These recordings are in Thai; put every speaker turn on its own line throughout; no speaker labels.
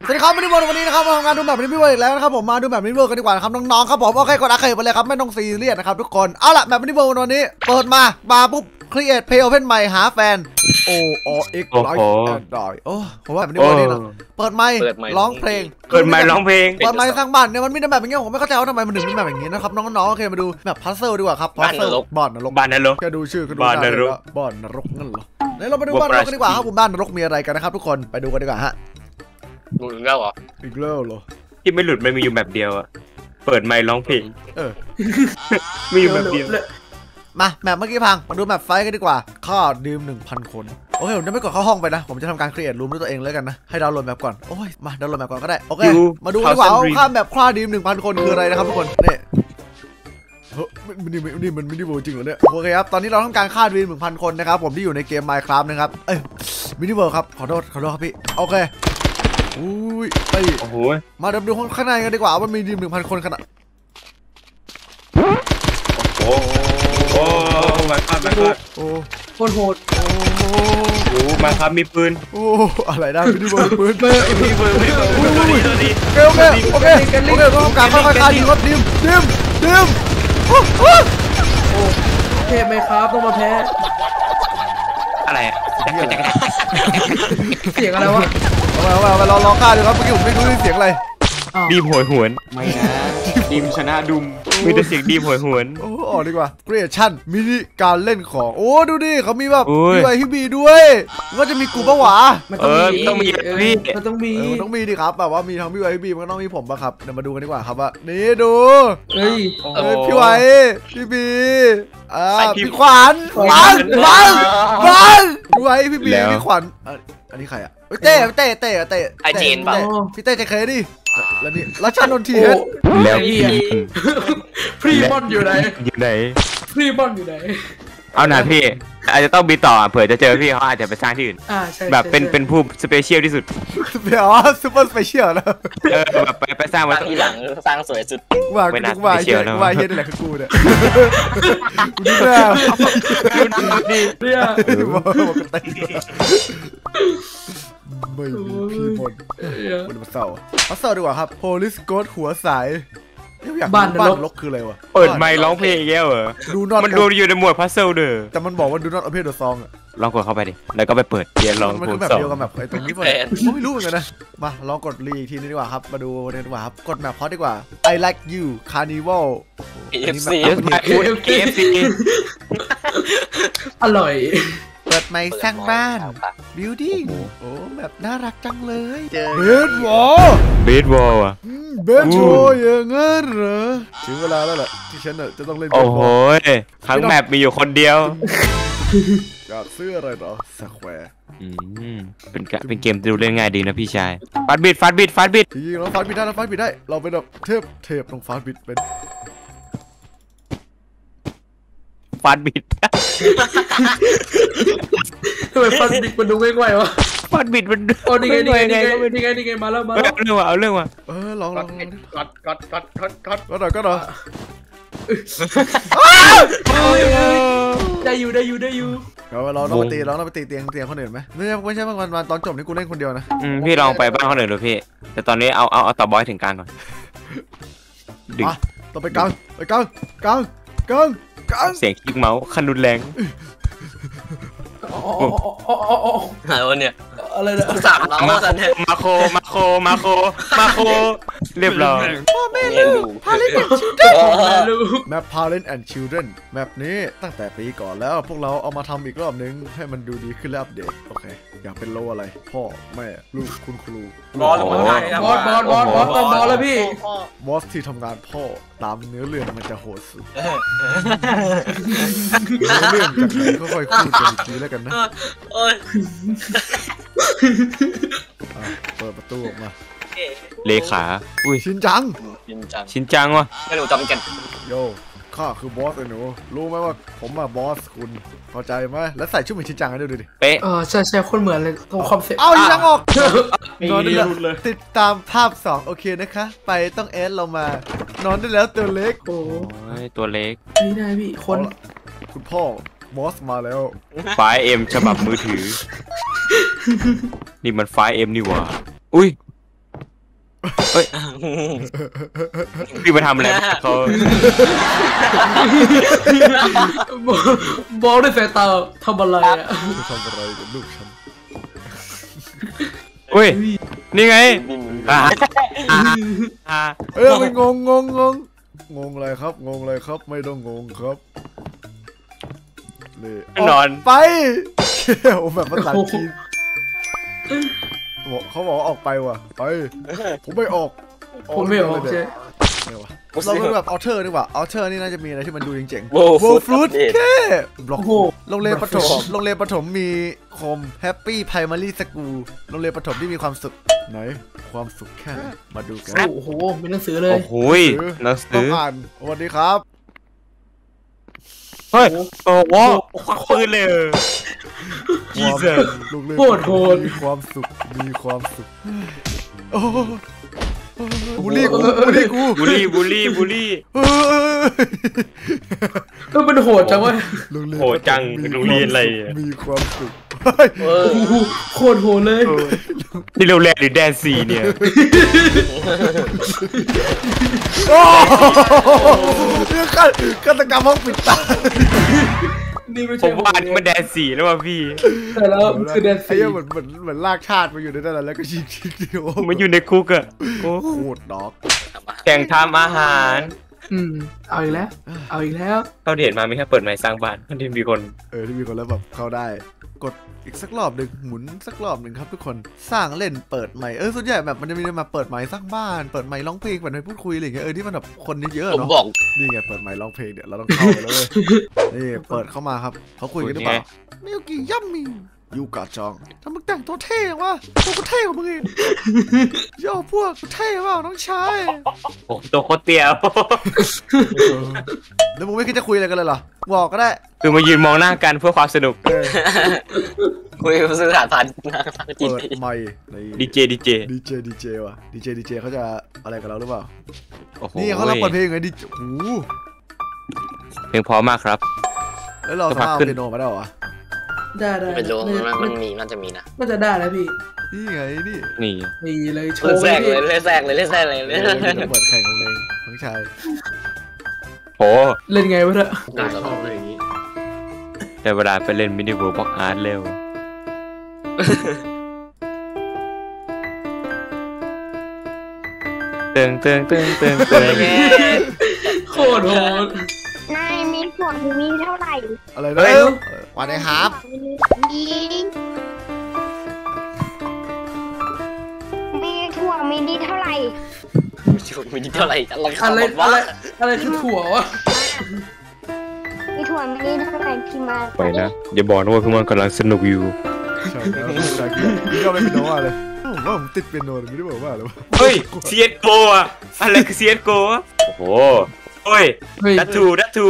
สวัสดีครับวันนี้นะครับมาทำงานดูแบบนี้พี่เวิร์ดอีกแล้วนะครับผมมาดูแบบนี้เวิร์ดกันดีกว่านะครับน้องๆครับผมโอเคกดอาเคไปเลยครับไม่ต้องซีเรียสนะครับทุกคนเอาล่ะแบบนี้เวิร์ดวันนี้เปิดมาปุ๊บครีเอทเพย์โอเพนใหม่หาแฟนโอเอ็กไลฟ์แอนด์ดอยโอ้ผมว่าแบบนี้เวิร์ดนี่นะเปิดไมค์ร้องเพลง
เปิดไมค์ร้องเพลง
เปิดไมค์สร้างบ้านเนี่ยมันไม่ได้แบบอย่างเงี้ยผมไม่เข้าใจว่าทำไมมันถึงเป็นแบบอย่างงี้นะครับน้องๆโอเคมาดูแบบพัซเซิลดีกว่าครับพัซเซิลบ้านนรกแค่ดูชื่อก็ดูได้แล้วบ้านนรกนั่นเหรอเดี๋ยวเรามาดูบ้านนรกกันดีกว่าครับผมบ้านนรกมีอะไรกันนะครับทุกคนไปดูกันดีกว่าฮะ
หลุดแล้วเหรอ
อีกแล้วเหรอ
ที่ไม่หลุดมันมีอยู่แบบเดียวอะเปิดไมค์ร้องเพลงมีอยู่แบบเดียว
มาแมปเมื่อกี้พังมาดูแมปไฟกันดีกว่าค่าดื่ม 1,000 คนโอเคผมจะไม่กดเข้าห้องไปนะผมจะทำการครีเอทรูมด้วยตัวเองเลยกันนะให้ดาวน์โหลดแมปก่อนโอ้ยมาดาวน์โหลดแมปก่อนก็ได้โอเคมาดูดีกว่าค่าแมปค่าดื่ม 1,000 คนคืออะไรนะครับทุกคนนี่มันไม่ได้โบจริงเหรอเนี่ยโอเคครับตอนนี้เราต้องการค่าดื่ม 1,000 คนนะครับผมที่อยู่ในเกม Minecraft นะครับมินิเวิร์ครับขอโทษครับพี่โอเคอุ้ยไป
โอ้โห
มาดูข้างในกันดีกว่าว่ามีดื่ม 1,000 คนขนาด
โอ้มาโอ้
โคตรโหด
โอ้มาครับมีปืน
โอ้อะไรได้มินิเวิร์ปืน
มีปืน
โอเคต้องการค่อยๆดื่มครับดื่ม
เทพไหมครับต้องมาแพ้
อะไรอะ
เสียงอะไรวะ
มาลองฆ่าดูครับเมื่อกี้ผมไม่รู้เสียงอะไร
ดีมโหยหวนไม่นะดีมชนะดุมมีแต่เสียงดีมโหยหวน
โอ้ออกดีกว่าครีเอชั่นมินิการเล่นของโอ้ดูดิเขามีแบบมีไวฮิบีด้วยก็จะมีกูปะวะ
ต้องมี
พี่มันต้องมี
ดิครับแบบว่ามีทั้งพี่ไวฮิบีมันก็ต้องมีผมปะครับเดี๋ยวมาดูกันดีกว่าครับว่านี่ดูพี่ไวพี่บีพี่ขวัญบังพี่ไวพี่บีพี่ขวัญอันนี้ใครอะเต้
ไอจีนป่ะ
พี่เต้จะเคยดิแล้วนี่รัชนนทีเฮด
แล้ว
พรีบอลอยู่ไหนพรีบอลอยู่ไหน
เอาหน่าพี่อาจจะต้องบีต่อเผื่อจะเจอพี่เขาอาจจะไปสร้างที่อื่นแบบเป็นผู้สเปเชียลที่สุด
ซูเปอร์สเปเชียลนะ
แบบไปสร้างไว้
ที่หลังสร้างสวยสุด
ว่าเฮียนี่แหละคือกูเนี่ยกูนี่แหละไม่มีพี่บนมาเศร้าดีกว่าครับ Police Ghost หัวสายบ้านนรกคืออะไรวะ
เปิดไมค์ร้องเพลงอีกแล้วเหรอมันดูอยู่ในหมวดพัซเซิลเด้อ
แต่มันบอกว่าดู not open the song อะ
ลองกดเข้าไปดิแล้วก็ไปเปิดเกียร์ลอง
มันคือแบบเดียวกับแบบไอ้ตรงนี้ไม่รู้เหมือนกันนะมาลองกดรีอีกทีนึงดีกว่าครับมาดูดีกว่าครับกดแมปพอดดีกว่า I like you Carnival
KFC อร่อย
เปิดไมค์สร้างบ้านบิวตี้โอ้แบบน่ารักจังเลยเบสวอล
อ่ะ
เบสวอลอย่างงั้นเหรอถึงเวลาแล้วแหละที่ฉันจะต้องเล่น
โอ้โหทั้งแมปมีอยู่คนเดียว
อยากซื้ออะไรเหรอสแควร์
เป็นเกมดูเล่นง่ายดีนะพี่ชายฟัดบิด
จริงๆเราฟัดบิดได้เราเป็นแบบเทพตรงฟัดบิดเป็น
ฟัดบิด
ทำไมฟัดบิดมันดูง่ายๆวะ
ฟัดบิดมัน
โอ้นี่ไงมาแล้ว
เอาเรื่องว่ะ
ลอง
กัดห
น่อย
ได้อยู่
เราต้องไปตีเตียงคนอื่นไหมไม่ใช่บางวันตอนจบนี่กูเล่นคนเดียวนะ
พี่ลองไปบ้านคนอื่นดูพี่แต่ตอนนี้เอาต่อบอยถึงกลางก่อน
ดึงต้องไปกลาง
เสียงคลิกเมาส์คันรุนแรง
อะไรวะเนี่ยอะไรเนี่ยสามล้อสันเนี่ย
มาโคเรียบร้อย
พ่อแม่ลูก Parent and Children แมป Parent and Children แมปนี้ตั้งแต่ปีก่อนแล้วพวกเราเอามาทำอีกรอบนึงให้มันดูดีขึ้นและอัปเดตโอเคอยากเป็นโลอะไรพ่อแม่ลูกคุณครู
บอสแล้วพี่
บอสที่ทำงานพ่อตามเนื้อเรื่องมันจะโหดสุดเรื่องจากไหนค่อยๆพูดกันอีกทีแล้วกันนะเปิดประตูออกมา
เลขาอุ้ย
ชินจั
งวะ
ไม่รู้จำกัน
โยข้าคือบอสไอ้หนูรู้ไหมว่าผมมาบอสคุณเข้าใจไหมแล้วใส่ชุดเหมือนชินจังกันดูดิ
เป๊ะ
ใช่คนเหมือนเลยตรงคอมเซ็ปต์
เอาชินจังออกนอนได้แล้วติดตามภาพ2โอเคนะคะไปต้องเอสเรามานอนได้แล้วตัวเล็ก
โอ้ยตัวเล็ก
นี่ได้พี่คน
คุณพ่อบอสมาแล้ว
ไฟล์Mฉบับมือถือนี่มันไฟล์Mนี่หว่าอุ้ยเฮ้ยพี่มาทำอะไรเขา
บอกด้วยสายตาทำอะไรอ่ะ
ทำอะไรกับลูกฉัน
อุ้ยนี่ไง
เอ้ยมันงงอะไรครับงงอะไรครับไม่ต้องงงครับเลย
นอน
ไปโอ้แบบภาษาจีนเขาบอกออกไปว่ะไปผมไม่ออก
ผมไม่ออกใช่
เราเป็นแบบออเทอร์ดีกว่าออเทอร์นี่น่าจะมีอะไรที่มันดูเจ๋งๆ
โว
โวฟรุตแค่บล็อก
โอ้โห
โรงเรียนประถมมีโคมแฮปปี้ไพรมารีสกูลโรงเรียนประถมที่มีความสุขไหนความสุขแค่ไหนมาดูกัน
โอ้โหมีหนังสือเลย
โอ้โหหนังสื
ต้อง
อ
อ่านสวัสดีครับ
เฮ้ยโอ้โหควักปืนเลยจีเซอร์
โรงเรียน
โคตรโหด
มีความสุขโอ้บูลลี่กู
บูลลี่
เฮ้ย
ก็มันโหดจังวะ
โหดจังโรงเรียนอะไรอะ
มีความสุขเฮ้ย
โอ้โหโคตรโหดเลย
นี่เราแรกหรือแดนซีเนี่ย
โอ้เรื่องฆาตกรรมห้องปิดตา
นี่ไม่
ผ
ใช่
มว่านี่มันแดนซีแล้วว่ะพี่
แต่แล้วมันคือแดน
ไอ้
ซี
เหี้ยเหมือนลากชาติมาอยู่ในนั้นแล้วก็ชิกเดียว
มันอยู่ในคุกอะโอ้
โคตรดอก
แข่งทำอาหาร
เอาอีกแล้ว
เขาเห็นมาไม่แค่เปิดไม้สร้างบ้านที่มีคน
ที่มีคนแล้วแบบเข้าได้กดอีกสักรอบหนึ่งหมุนสักรอบหนึ่งครับทุกคนสร้างเล่นเปิดใหม่ส่วนใหญ่แบบมันจะมีมาเปิดใหม่สร้างบ้านเปิดใหม่ร้องเพลงเปิดใหม่พูดคุยอะไรอย่างเงี้ยที่มันแบบคนเยอะ
ผม
เนาะ
บอก
นี่ไงเปิดใหม่ร้องเพลงเดี๋ยวเราต้องเข้าไปแล้วเลยนี่เปิดเข้ามาครับเขาคุยกันหรือเปล่ามิวกี้ยัมมี่ยูกาจองทำมึงแต่งตัวเท่วะพวกกูเท่กว่ามึงอีกย่อพวกกูเท่เปล่าน้องชาย
โอ้ตัวโคตรเตี้ย
แล้วมึงไม่คิดจะคุยอะไรกันเลยเหรอบอกก็ได้
คือมายืนมองหน้ากันเพื่อความสนุก
คุยสื่อสารผ่านจีน
เปิดใหม่ใน
ดีเจ
ว่ะดีเจเขาจะอะไรกับเราหรือเปล่า
โอ้โห
นี่เขาเราเปิดเพลงไงดิโอ้โห
เพลงพอมากครับ
แล้วเราสามารถเอาเปียโนมาได้เหรอ
ได้
เป็นโลมันจะมีนะ
น่าจะได้แล้วพี่
นี่ไงนี่
นี่
นี่เลยโช
เล่น
ว์
แทรก
พี่
เลยเล่นแทรกเลย
เปิดแข่งของเองน้องชาย
โห
เล่นไงวะเนี่ย
น่าชอบเลยอย่างนี้
ได้เวลาไปเล่นมินิเวิร์บล็อกอาร์ตเร็วเติง
โคตรโหด
นายมีส่วนมีเท่าไหร่
อะไรนะวันไหนครับ
มีถั่วมินิเท่าไหร่
มีเท่าไหร่อะไร
อะไรคือถั่ววะ
มีถั่วมินิเท่าไหร่พี่มา
ไปนะอย่าบอกนะว่าพวกมันกำลังสนุกอยู่
ใช่แล้วพี่ก็ไม่เป็นโน้อะไรผมว่าผมติดเปียโนไม่ได้บอกว่าหรือว่า
เฮ้ย CSGO อะอะไรคือ CSGO อะโอ้โหเฮ้ยดัตทู
ดัสทู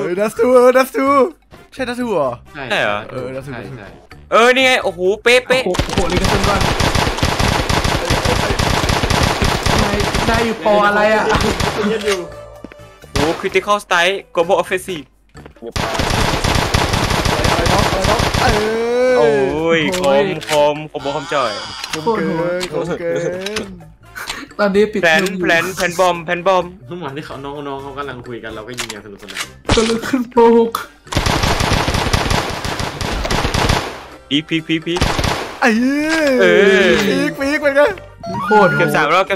ใช่ดัสทูเหรอ
ใช่
ใช่เหรอ
ดัสทู
ใช่
นี่ไงโอ้โหเป๊ะ
โอ้โหเลยกันจนว่านายอยู่ปออะไรอ่ะ
โอ้โห critical strike global offensive โอ้ยคมจ่อย
คมเกิน
ตอนนี้ปิด
แผนบอม
ทุกวันที่เขาน้องเขากำลังคุยกันเราก็ยิงอย่างสนุกสนาน
ก็เลยขึ้นโปรก
พี
ไอ้ปีกเป็นไง
โคตร
เก็บ3 รอบ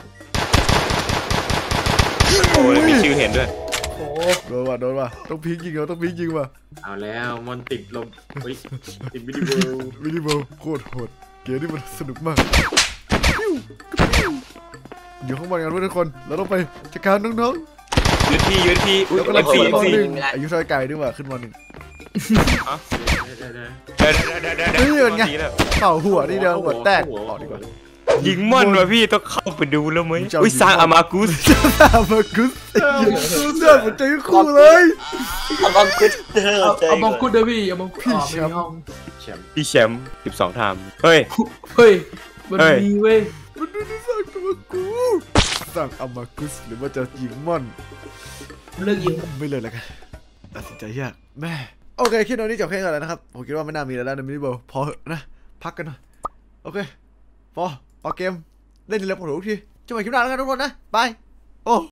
โอ้ยมีชื่อเห็นด้วย
โอ้
โดนว่ะต้องพีกยิงว่ะ
เอาแล้วมอนติดลมติดวิดีโอ
โคตรโหดเกมนี้มันสนุกมากอยู่ข้างบนกันทุกคนเราต้องไปจัดการน้อง
ยืนพีอุ้ย
แล้วก็เรา
FC
เปิดม.1อายุซอยไก่ด้วยว่ะขึ้นม.1เป่าหัวนี่เดียวหัวแตกออกดีกว่า
ยิงมันว่ะพี่ต้องเข้าไปดูแล้วไหมอุ้ยสร้างอามากุส
อามากุสเสื้อหัวใจคู่เลย
เอาบังคุด
เอามองคุดเดอพี่เอามองคุด
พี่แชมป์12 ทามเฮ้ย
มันมีเว้ย
มันดูที่สั่งตัวกูสั่งอามากุสหรือว่าจะยิงม่อน
เลิกยิง
ไม่เลยแล้วกันตัดสินใจยากแม่โอเคคลิปนี้จบแค่นี้แล้วนะครับผมคิดว่าไม่น่ามีแล้วนะมินิเบิลพอนะพักกันหน่อยโอเคพอเกมเล่นทีละปวดหัวทุกทีเจอกันคลิปหน้าแล้วกันทุกคนนะบายโอ้